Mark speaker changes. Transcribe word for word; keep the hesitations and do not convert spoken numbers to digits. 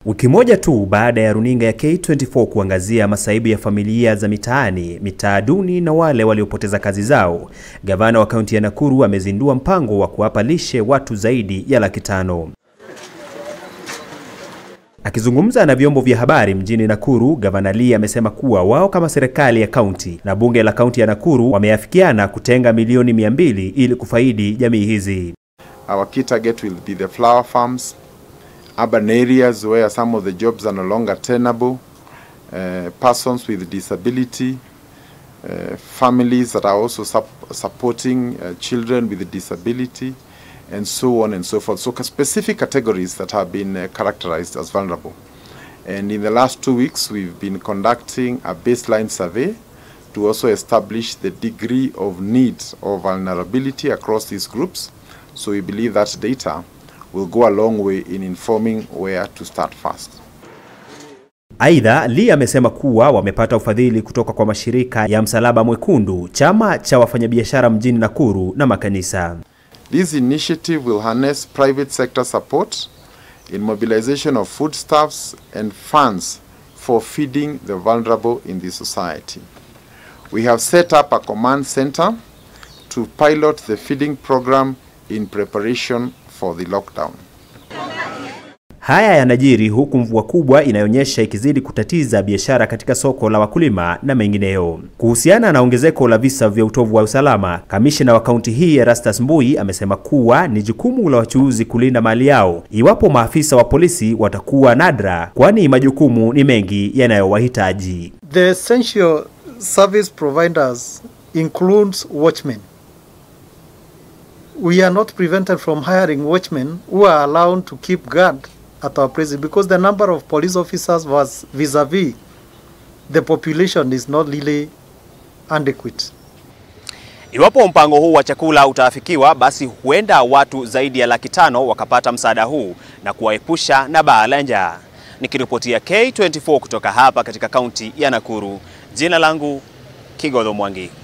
Speaker 1: Wiki moja tu baada ya runinga ya K ishirini na nne kuangazia masaibu ya familia za mitaani, mitaa duni na wale waliopoteza kazi zao, gavana wa kaunti ya Nakuru amezindua mpango wa kuwapa lishe watu zaidi ya laki tano. Akizungumza na vyombo vya habari mjini Nakuru, Gavana Lee amesema kuwa wao kama serikali ya kaunti na bunge la kaunti ya Nakuru wameafikiana kutenga milioni mia mbili ili kufaidi jamii hizi.
Speaker 2: Our key target will be the flower farms, urban areas where some of the jobs are no longer tenable, uh, persons with disability, uh, families that are also sup supporting uh, children with disability, and so on and so forth. So specific categories that have been uh, characterized as vulnerable. And in the last two weeks, we've been conducting a baseline survey to also establish the degree of need or vulnerability across these groups. So we believe that data will go a long way in informing where to start first.
Speaker 1: Aidha, Lee amesema kuwa wamepata ufadhili kutoka kwa mashirika ya Msalaba Mwekundu, chama cha wafanyabiashara mjini Nakuru na makanisa.
Speaker 2: This initiative will harness private sector support in mobilization of foodstuffs and funds for feeding the vulnerable in the society. We have set up a command center to pilot the feeding program in preparation for the lockdown.
Speaker 1: Haya yanajiri huku mvua kubwa inayonyesha ikizidi kutatiza biashara katika soko la wakulima na mengineyo. Kuhusiana na ongezeko la visa vya utovu wa usalama, kamishna wa kaunti hii Erastus Mbui amesema kuwa ni jukumu la wachuuzi kulinda mali yao iwapo maafisa wa polisi watakuwa nadra, kwani majukumu ni mengi yanayowahitaji.
Speaker 3: The essential service providers includes watchmen. We are not prevented from hiring watchmen who are allowed to keep guard at our prison because the number of police officers was vis-a-vis the population is not really adequate.
Speaker 4: Iwapo mpango huu wa chakula utaafikiwa, basi huenda watu zaidi ya laki tano wakapata msaada huu na kuwaepusha na baa la njaa. Nikiripotia K ishirini na nne kutoka hapa katika kaunti ya Nakuru, jina langu Kigodho Mwangi.